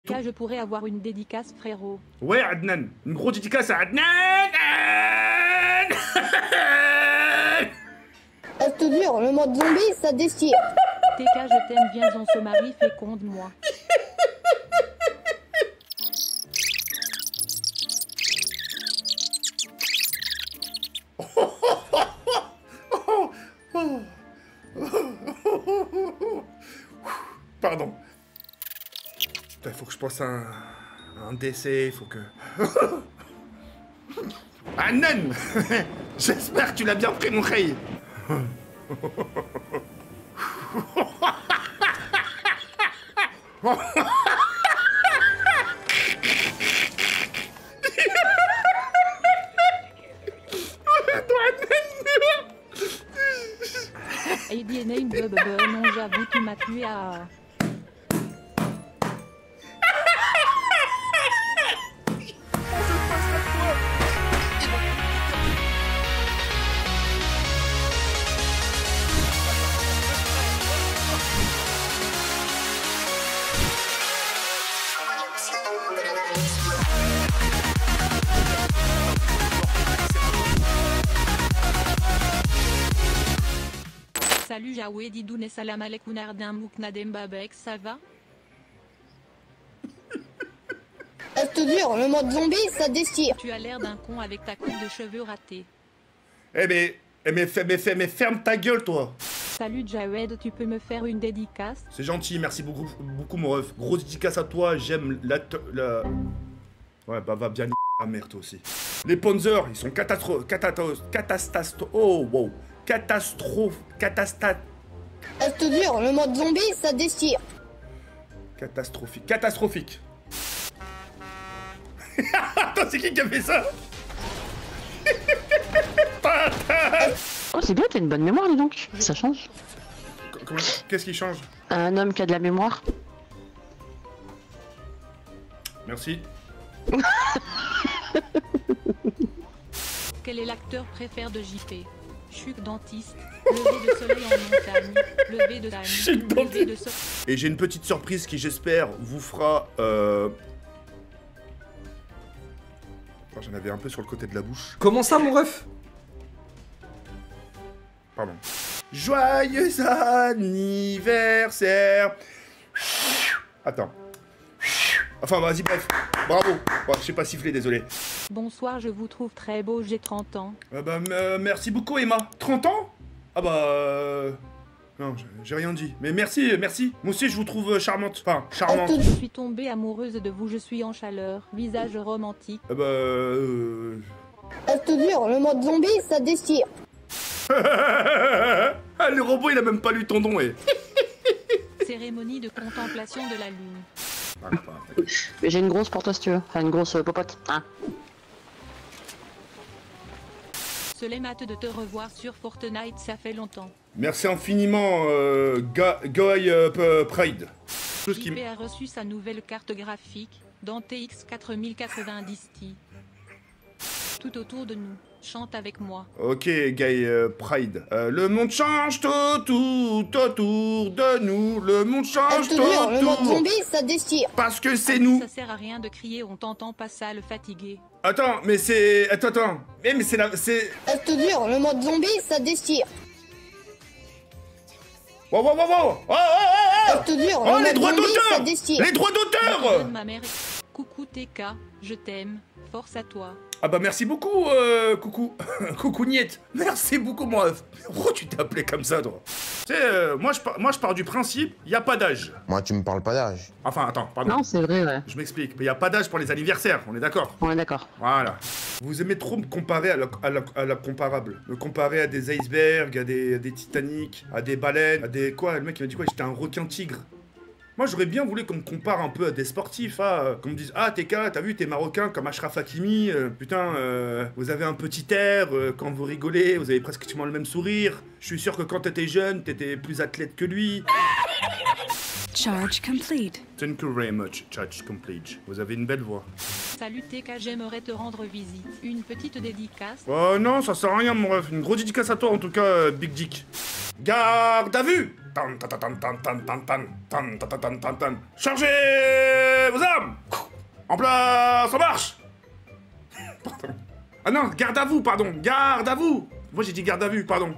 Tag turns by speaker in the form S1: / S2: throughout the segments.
S1: TK, je pourrais avoir une dédicace, frérot.
S2: Ouais, Adnan. Une grosse dédicace à Adnan.
S3: Je te jure, le mode zombie, ça déchire.
S1: TK, je t'aime, viens, on se marie, féconde-moi.
S2: Pardon. Putain, il faut que je pense à un décès, il faut que... Adnan. J'espère que tu l'as bien pris, mon rey.
S1: Non, j'avoue, tu m'as tué à... Salut Jawed Idoun et salam alaikum Ardin Mouknadem Babek, ça va?
S3: Je te jure, le mode zombie, ça déchire.
S1: Tu as l'air d'un con avec ta coupe de cheveux ratée.
S2: Mais ferme ta gueule, toi.
S1: Salut Jawed, tu peux me faire une dédicace?
S2: C'est gentil, merci beaucoup mon ref. Grosse dédicace à toi, j'aime la... Ouais, bah va bien la mère, toi aussi. Les Panzers, ils sont oh, wow.
S3: Je te jure, le mode zombie, ça déchire.
S2: Catastrophique. Attends, c'est qui a fait ça?
S4: Oh, c'est bien, t'as une bonne mémoire, dis donc. Ça change.
S2: Qu'est-ce qui change?
S4: Un homme qui a de la mémoire.
S1: Merci. Quel est l'acteur préféré de JP? Chuc dentiste, lever de soleil en montagne, lever de
S2: Chuc dentiste. Et j'ai une petite surprise qui, j'espère, vous fera... J'en avais un peu sur le côté de la bouche.
S5: Comment ça, mon ref?
S2: Pardon. Joyeux anniversaire. Attends. Enfin, vas-y, bref. Bravo. Bon, je sais pas siffler, désolé.
S1: Bonsoir, je vous trouve très beau, j'ai 30 ans.
S2: Merci beaucoup, Emma. 30 ans? Ah bah... Non, j'ai rien dit. Mais merci. Moi aussi, je vous trouve charmante. Enfin, charmante.
S1: Je suis tombée amoureuse de vous, je suis en chaleur. Visage romantique.
S3: Je te jure, le mode zombie, ça déchire.
S2: Ah, le robot, il a même pas lu ton don,
S1: Cérémonie de contemplation de la lune.
S4: Mais j'ai une grosse pour toi si tu veux. Enfin, une grosse popote. Hein.
S1: Cela mate de te revoir sur Fortnite, ça fait longtemps.
S2: Merci infiniment, Goy Pride.
S1: JP a reçu sa nouvelle carte graphique dans TX 4090 Ti. Tout autour de nous, chante avec moi.
S2: Ok, Guy Pride. Le monde change tout autour de nous. Le monde change tout autour.
S3: Le mode zombie, ça déchire.
S2: Parce que c'est nous.
S1: Ça sert à rien de crier, on t'entend pas sale, fatigué.
S2: Attends, mais c'est... Attends. Mais c'est la... c'est...
S3: Je te jure, le mode zombie, ça déchire.
S2: Wow.
S3: Je te jure,
S2: oh,
S3: le
S2: les droits
S3: mode zombie, ça
S2: d'auteur.
S3: déchire.
S2: Les droits d'auteur.
S1: Ma mère. Coucou TK, je t'aime. Force à toi.
S2: Ah bah merci beaucoup, coucou. Coucou Niette. Merci beaucoup, moi. Pourquoi tu t'es appelé comme ça, toi? Tu sais, moi je pars du principe, y a pas d'âge.
S6: Moi, tu me parles pas d'âge.
S2: Enfin, attends, pardon.
S4: Non, c'est vrai, ouais.
S2: Je m'explique, mais y a pas d'âge pour les anniversaires, on est d'accord?
S4: On est d'accord.
S2: Voilà. Vous aimez trop me comparer à la comparable. Me comparer à des icebergs, à des Titanic, à des baleines, à des... Quoi? Le mec il m'a dit quoi? J'étais un requin-tigre. Moi, j'aurais bien voulu qu'on me compare un peu à des sportifs, qu'on me dise « Ah, TK, t'as vu, t'es marocain comme Achraf Hakimi, putain, vous avez un petit air, quand vous rigolez, vous avez presque le même sourire. Je suis sûr que quand t'étais jeune, t'étais plus athlète que lui. »
S7: Charge complete.
S2: Thank you very much, charge complete. Vous avez une belle voix.
S1: Salut TK, j'aimerais te rendre visite. Une petite dédicace.
S2: Oh non, ça sert à rien, mon ref. Une grosse dédicace à toi, en tout cas, Big Dick. Garde à vue. Chargez vos armes. En place, en marche. Pardon. Ah non, garde à vous, pardon. Garde à vous. Moi, j'ai dit garde à vue, pardon.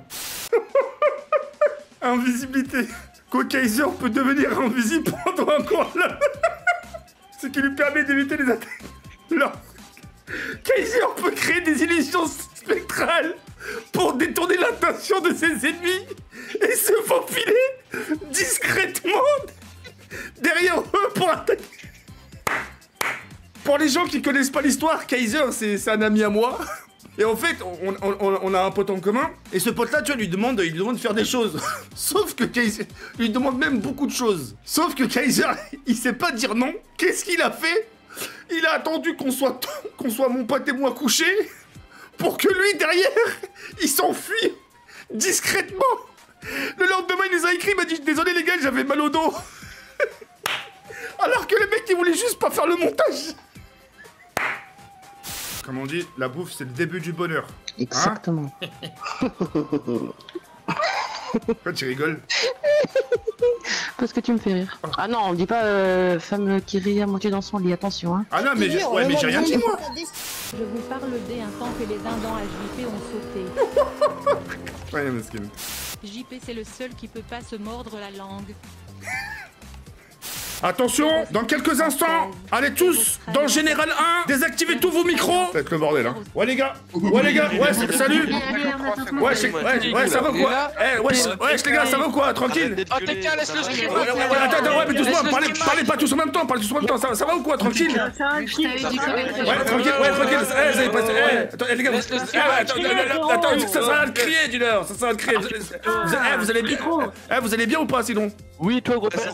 S2: Invisibilité. Kaiser peut devenir invisible pendant un combat. Ce qui lui permet d'éviter les attaques. Non. Kaiser peut créer des illusions spectrales pour détourner l'attention de ses ennemis et se faufiler discrètement derrière eux pour attaquer. Pour les gens qui connaissent pas l'histoire, Kaiser, c'est un ami à moi. Et en fait, on a un pote en commun. Et ce pote-là, tu vois, il lui demande de faire des choses. Sauf que Kaiser lui demande même beaucoup de choses. Sauf que Kaiser, il sait pas dire non. Qu'est-ce qu'il a fait? Il a attendu qu'on soit mon pote et moi couchés pour que lui, derrière, il s'enfuit discrètement. Le lendemain, il nous a écrit, il m'a dit « Désolé les gars, j'avais mal au dos. » Alors que le mec, il voulait juste pas faire le montage. Comme on dit, la bouffe, c'est le début du bonheur.
S4: Exactement.
S2: Hein? Pourquoi tu rigoles?
S4: Parce que tu me fais rire. Ah non, on dit pas femme qui rit à moitié dans son lit, attention hein.
S2: Ah non, mais j'ai rien dit moi.
S1: Je vous parle des instants que les dindons à JP ont sauté.
S2: Ouais, mesquine.
S1: JP c'est le seul qui peut pas se mordre la langue.
S2: Attention, dans quelques instants, allez tous dans le général 1, désactivez tous vos micros. Ça va être le bordel, hein. Ouais les gars, ouais, salut. Ouais, ça va quoi? Ouais, les gars, ça va quoi? Tranquille.
S5: Oh, quelqu'un laisse le stream.
S2: Attends, ouais, mais doucement, parlez pas tous en même temps, ça va ou quoi? Tranquille. Ouais, tranquille. Vous avez passé. Attends, les gars, attends, ça sert à le crier, du leur, ça sert à le crier. Vous allez bien? Vous allez bien ou pas sinon?
S5: Oui, toi, gros père.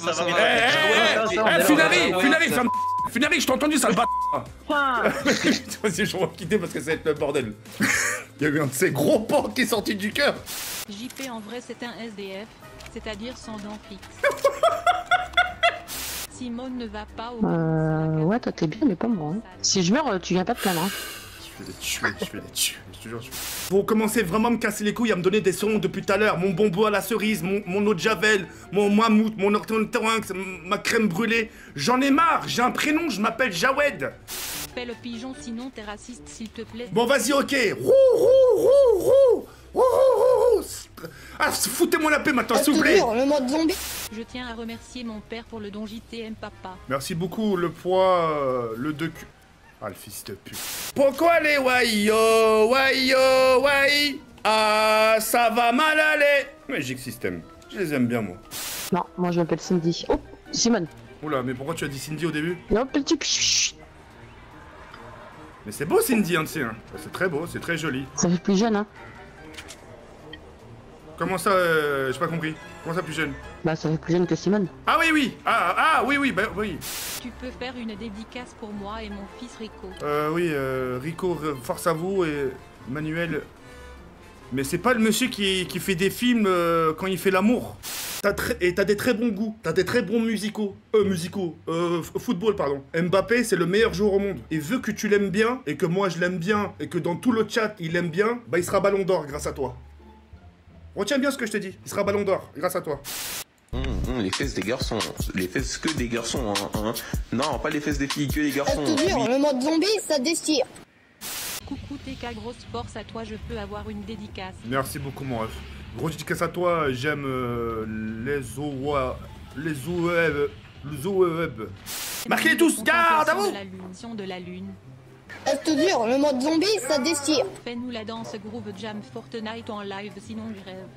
S2: Funari, je t'ai entendu, sale bâtard. Vas-y, je vais quitter parce que ça va être le bordel. Il y a eu un de ces gros porcs qui est sorti du cœur.
S1: JP en vrai c'est un SDF, c'est-à-dire sans dents fixes. Simone ne va pas au...
S4: Ouais, toi t'es bien, mais pas moi. Hein. Si je meurs, tu viens pas te plaindre. Hein.
S2: Je vais les tuer. Je te jure. Vous commencez vraiment à me casser les couilles, à me donner des sons depuis tout à l'heure. Mon bonbon à la cerise, mon eau de javel, mon mammouth, mon orthorynx, ma crème brûlée. J'en ai marre, j'ai un prénom, je m'appelle Jawed.
S1: Fais le pigeon sinon t'es raciste s'il te plaît.
S2: Bon vas-y, ok. Ah, foutez-moi la paix maintenant, s'il vous plaît.
S3: Le mode zombie.
S1: Je tiens à remercier mon père pour le don JTM papa.
S2: Merci beaucoup, le poids, le 2Q. Ah, le fils de pute. Pourquoi les waïo, ah, ça va mal aller. Magic System, je les aime bien, moi.
S4: Non, moi je m'appelle Cindy. Oh, Simone.
S2: Oula, mais pourquoi tu as dit Cindy au début?
S4: Non, petit.
S2: Mais c'est beau, Cindy, hein, tu sais. Hein. C'est très beau, c'est très joli.
S4: Ça fait plus jeune, hein.
S2: Comment ça, j'ai pas compris. Comment ça plus jeune?
S4: Bah ça fait plus jeune que Simone.
S2: Ah oui. Ah oui, bah oui.
S1: Tu peux faire une dédicace pour moi et mon fils Rico.
S2: Oui, Rico, force à vous et Manuel. Mais c'est pas le monsieur qui fait des films quand il fait l'amour. T'as des très bons goûts, t'as des très bons football pardon. Mbappé c'est le meilleur joueur au monde. Et vu que tu l'aimes bien, et que moi je l'aime bien, et que dans tout le chat il l'aime bien, bah il sera ballon d'or grâce à toi. Retiens bien ce que je te dis, il sera ballon d'or grâce à toi.
S6: Les fesses des garçons, les fesses que des garçons, hein. Non, pas les fesses des filles, que des garçons.
S3: Je te jure, le mode zombie, ça déchire.
S1: Coucou TK, grosse force à toi, je peux avoir une dédicace.
S2: Merci beaucoup mon ref. Grosse dédicace à toi, j'aime les web. Marquez-les tous, garde à vous.
S1: De la lune.
S3: Je te jure, le mode zombie, ça déchire.
S1: Fais-nous la danse groove jam Fortnite en live, sinon je rêve.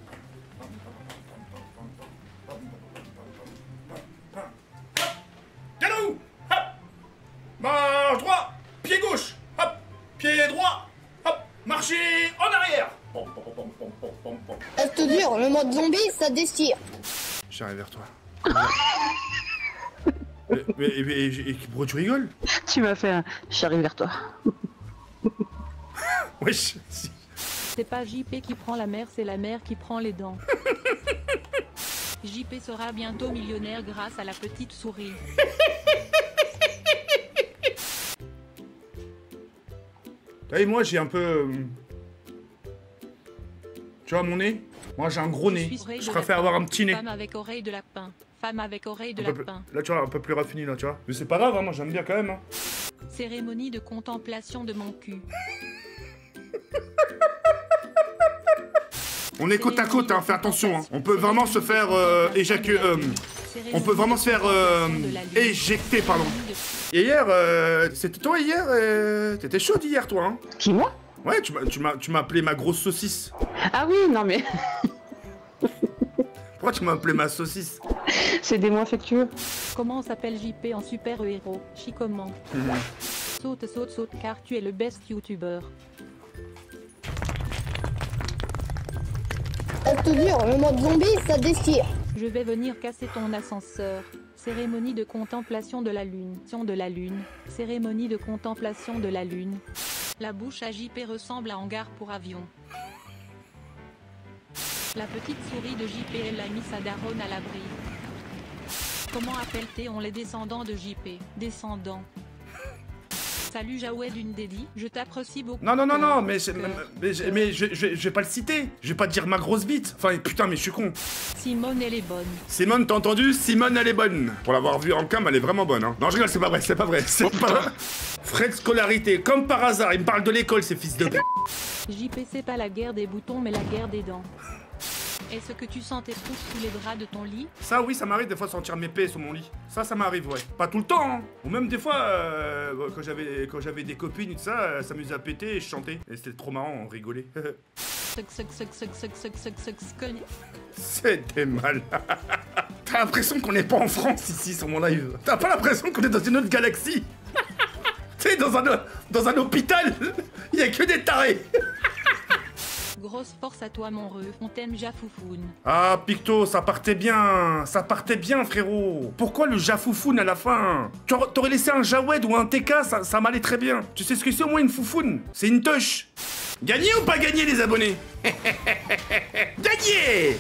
S2: Galou, hop, marche droit, pied gauche, hop, pied droit, hop, marchez en arrière.
S3: Je te jure, le mode zombie, ça déchire.
S2: J'arrive vers toi. mais pourquoi tu rigoles?
S4: Tu m'as fait un... J'arrive vers toi.
S2: Wesh.
S1: C'est pas JP qui prend la mer, c'est la mer qui prend les dents. JP sera bientôt millionnaire grâce à la petite souris.
S2: Et moi j'ai un peu... Tu vois mon nez? Moi j'ai un gros nez. Je préfère avoir un petit nez.
S1: Femme avec oreille de lapin. Femme avec oreille de
S2: Un peu plus-
S1: lapin.
S2: Là, tu vois, un peu plus raffiné, là, tu vois. Mais c'est pas grave, hein, moi j'aime bien quand même. Hein.
S1: Cérémonie de contemplation de mon cul.
S2: On est côte à côte, hein, fais attention. Hein. On peut vraiment se faire éjaculer. On peut vraiment se faire éjecter, pardon. Et hier, c'était toi hier t'étais chaude hier, toi, hein.
S4: Qui, moi?
S2: Ouais, tu m'as appelé ma grosse saucisse.
S4: Ah oui, non mais...
S2: Pourquoi tu m'as appelé ma saucisse?
S4: C'est des mots affectueux.
S1: Comment s'appelle JP en super-héros? Chi comment? Saute, saute, saute, car tu es le best YouTuber.
S3: Je te jure, le mode zombie, ça déchire.
S1: Je vais venir casser ton ascenseur. Cérémonie de contemplation de la lune. De la lune. Cérémonie de contemplation de la lune. La bouche à JP ressemble à hangar pour avion. La petite souris de JP, elle a mis sa daronne à l'abri. Comment appelle-t-on les descendants de JP? Descendants. Salut Jawed une dédie, je t'apprécie beaucoup.
S2: Non, mais je vais pas le citer. Je vais pas te dire ma grosse bite. Enfin, putain, mais je suis con.
S1: Simone, elle est bonne.
S2: Simone, t'as entendu? Simone, elle est bonne. Pour l'avoir vue en cam, elle est vraiment bonne. Hein. Non, je rigole, c'est pas vrai, c'est pas vrai. C'est pas vrai. Frais de scolarité, comme par hasard, il me parle de l'école, ces fils de p.
S1: JP, c'est pas la guerre des boutons, mais la guerre des dents. Est-ce que tu sens tes trous sous les draps de ton lit?
S2: Ça, oui, ça m'arrive des fois de sentir mes paix sur mon lit. Ça m'arrive, ouais. Pas tout le temps, hein. Ou même des fois, quand j'avais des copines et tout ça, s'amusait à péter et je chantais. Et c'était trop marrant, on rigolait. C'était mal. T'as l'impression qu'on n'est pas en France ici sur mon live. T'as pas l'impression qu'on est dans une autre galaxie? Tu sais, dans un hôpital, il y a que des tarés.
S1: Grosse force à toi mon ref, on t'aime Jafoufoun.
S2: Ah, Picto, ça partait bien, frérot. Pourquoi le Jafoufoun à la fin? T'aurais laissé un Jawed ou un TK, ça m'allait très bien. Tu sais ce que c'est au moins une foufoune? C'est une touche. Gagné ou pas gagné les abonnés? Gagné.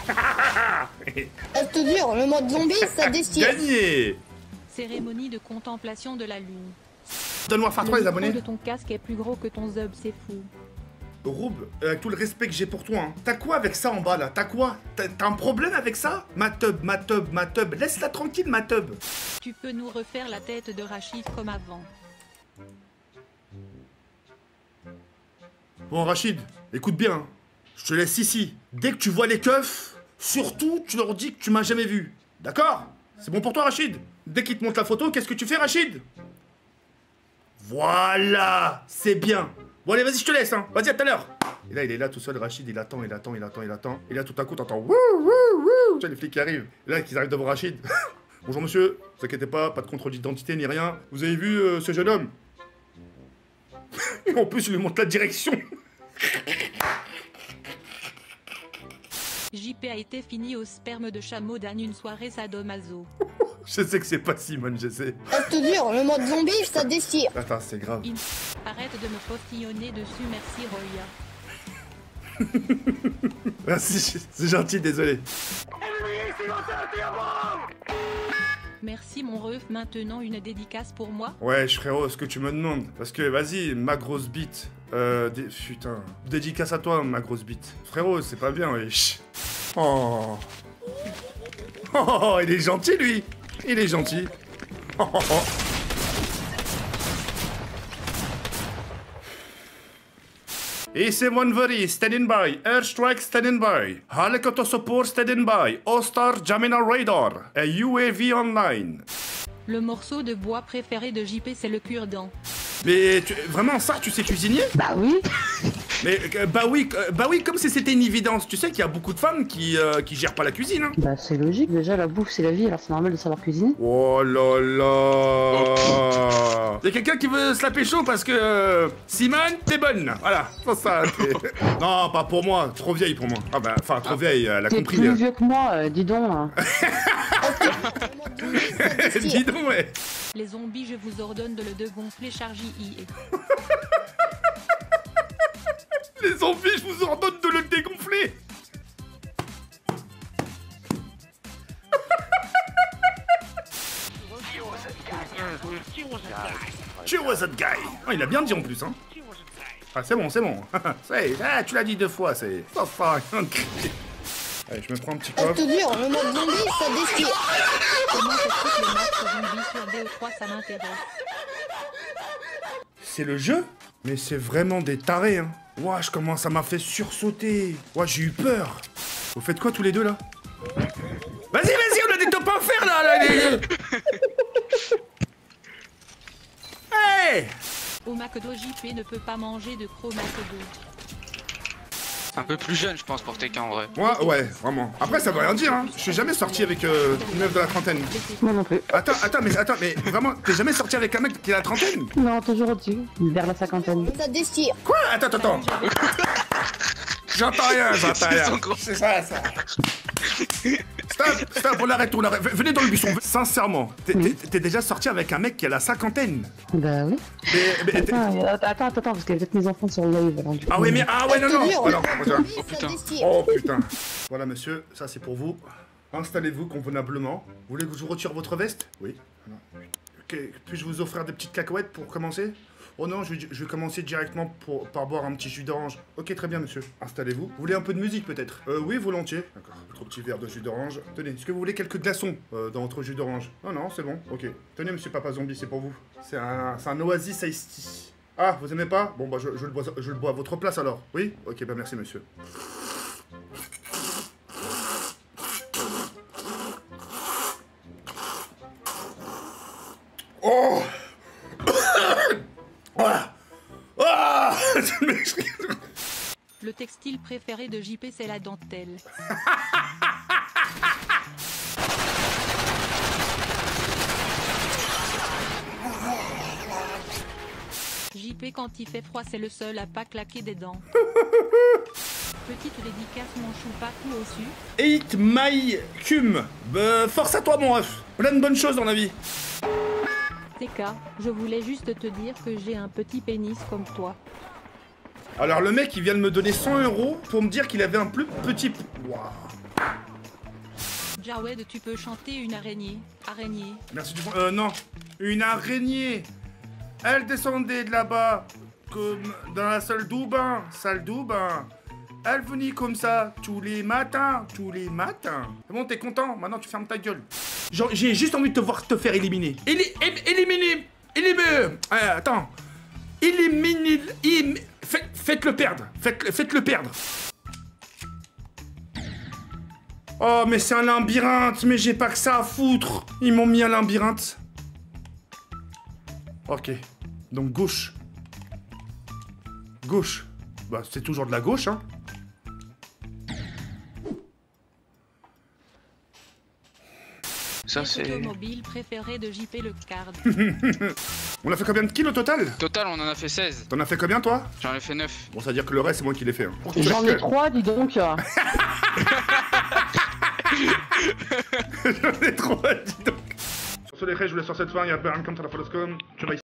S3: Je te jure, le mode zombie, ça déchire.
S2: Gagné.
S1: Cérémonie de contemplation de la lune.
S2: Donne-moi Far 3 les abonnés.
S1: Le micro de ton casque est plus gros que ton zub, c'est fou.
S2: Roub, avec tout le respect que j'ai pour toi, hein. T'as quoi avec ça en bas là? T'as quoi? T'as un problème avec ça? Ma tub. Laisse-la tranquille, ma tub.
S1: Tu peux nous refaire la tête de Rachid comme avant.
S2: Bon, Rachid, écoute bien. Hein. Je te laisse ici. Dès que tu vois les keufs, surtout, tu leur dis que tu m'as jamais vu. D'accord? C'est bon pour toi, Rachid? Dès qu'ils te montrent la photo, qu'est-ce que tu fais, Rachid? Voilà, c'est bien. Bon allez, vas-y, je te laisse, hein. Vas-y, à tout à l'heure. Et là, il est là tout seul, Rachid, il attend. Et là, tout à coup, t'entends wouh, wouh, wouh. Tu vois, les flics qui arrivent. Et là, qu'ils arrivent devant Rachid. Bonjour, monsieur. Ne vous inquiétez pas de contrôle d'identité ni rien. Vous avez vu ce jeune homme? En plus, il lui montre la direction.
S1: JP a été fini au sperme de chameau d'âne une soirée sadomaso.
S2: Je sais que c'est pas Simone, je sais.
S3: Je te jure, le mode zombie, ça déchire.
S2: Attends, c'est grave.
S1: Arrête de me postillonner dessus, merci Roya.
S2: Merci, c'est gentil, désolé.
S1: Merci mon ref, maintenant une dédicace pour moi.
S2: Ouais, frérot, ce que tu me demandes. Parce que, vas-y, ma grosse bite. Putain. Dédicace à toi, ma grosse bite. Frérot, c'est pas bien, wesh. Oh. Oh, il est gentil, lui. Il est gentil. Oh, oh, oh. AC-1 standing by. Airstrike standing by. Helicopter support standing by. All-Star Gemini radar. A UAV online.
S1: Le morceau de bois préféré de JP, c'est le cure-dent.
S2: Mais vraiment, ça, tu sais cuisiner?
S4: Bah oui.
S2: Mais bah oui, comme si c'était une évidence. Tu sais qu'il y a beaucoup de femmes qui gèrent pas la cuisine. Hein.
S4: Bah c'est logique, déjà la bouffe c'est la vie, alors c'est normal de savoir cuisiner.
S2: Oh là là. Y'a quelqu'un qui veut se la pécho parce que Simone, t'es bonne. Voilà, c'est ça. Non, pas pour moi, trop vieille pour moi. Ah bah, enfin trop vieille, elle a
S4: T'es
S2: compris.
S4: plus vieux que moi, dis donc. Hein.
S2: Dis donc, ouais.
S1: Les zombies, je vous ordonne de le dégonfler, charge IE.
S2: Les zombies, je vous ordonne de le dégonfler. She was that guy. Oh, il a bien dit en plus, hein. Ah, c'est bon, c'est bon. Tu l'as dit 2 fois, c'est... Allez, je me prends un petit
S3: Reste
S2: coffre.
S3: dur, le mode zombie, ça déchire.
S1: Comment t'expliques le match zombie sur BO3, ça m'intéresse.
S2: C'est le jeu? Mais c'est vraiment des tarés, hein. Ouah, ça m'a fait sursauter. Ouah, j'ai eu peur. Vous faites quoi tous les deux là? Vas-y, on a des top à faire là, Hey!
S1: Au McDo, JP ne peut pas manger de croc McDo.
S5: Un peu plus jeune, je pense, pour TK en vrai.
S2: Moi, ouais, vraiment. Après, ça veut rien dire, hein. Je suis jamais sorti avec une meuf de la trentaine.
S4: Moi non plus.
S2: Attends, mais vraiment, t'es jamais sorti avec un mec qui a la trentaine?
S4: Non, toujours au-dessus. Vers la cinquantaine.
S3: Ça déchire.
S2: Quoi? Attends. J'entends rien. C'est ça. Stop, on arrête. Venez dans le buisson. Sincèrement, t'es déjà sorti avec un mec qui a la cinquantaine?
S4: Bah oui. Attends, parce qu'il y a peut-être mes enfants sur le live. Alors, du coup,
S2: Ah ouais, non.
S3: Reste dur, le
S2: Alors,
S3: mode zombie, ça
S5: putain.
S3: déchire.
S2: oh putain. Voilà, monsieur, ça c'est pour vous. Installez-vous convenablement. Vous voulez que je vous retire votre veste? Oui. Voilà. Puis-je vous offrir des petites cacahuètes pour commencer? Oh non, je vais commencer directement par boire un petit jus d'orange. Ok, très bien, monsieur. Installez-vous. Vous voulez un peu de musique, peut-être? Oui, volontiers. D'accord. Votre petit verre de jus d'orange. Tenez, est-ce que vous voulez quelques glaçons dans votre jus d'orange? Non, c'est bon. Ok. Tenez, monsieur Papa Zombie, c'est pour vous. C'est un Oasis Iced Tea. Ah, vous aimez pas? Bon, bah, je le bois à votre place, alors. Oui? Ok, bah, merci, monsieur. Oh!
S1: Le textile préféré de JP, c'est la dentelle. JP, quand il fait froid, c'est le seul à pas claquer des dents. Petite dédicace, mon choupatou au su.
S2: Eat my cum. Force à toi, mon ref. Plein de bonnes choses dans la vie.
S1: TK, je voulais juste te dire que j'ai un petit pénis comme toi.
S2: Alors, le mec, il vient de me donner 100 € pour me dire qu'il avait un plus petit... Waouh.
S1: Jawed, tu peux chanter une araignée. Araignée.
S2: Merci du fond. Non. Une araignée. Elle descendait de là-bas, comme dans la salle du bain. Elle venait comme ça, tous les matins. C'est bon, t'es content? Maintenant, tu fermes ta gueule. Genre, j'ai juste envie de te voir te faire éliminer. Éliminer. Attends. Éliminer... Faites-le perdre. Faites-le perdre. Oh, mais c'est un labyrinthe. Mais j'ai pas que ça à foutre. Ils m'ont mis un labyrinthe. Ok. Donc, gauche. Bah, c'est toujours de la gauche, hein.
S5: Ça, c'est.
S1: Automobile préféré de JP, le card.
S2: On a fait combien de kills au total?
S5: Total, on en a fait 16.
S2: T'en as fait combien, toi?
S5: J'en ai fait 9.
S2: Bon, ça veut dire que le reste, c'est moi qui l'ai fait. Hein.
S4: J'en ai 3, dis donc.
S2: J'en ai 3, dis donc. Sur ce, les rêves, je vous laisse sur cette fin. Il y a Baron comme ça, la Foloscom.